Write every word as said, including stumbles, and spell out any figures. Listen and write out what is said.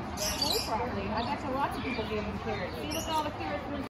whole properly. I bet you lots of people gave them carrots. See, look at all the carrots.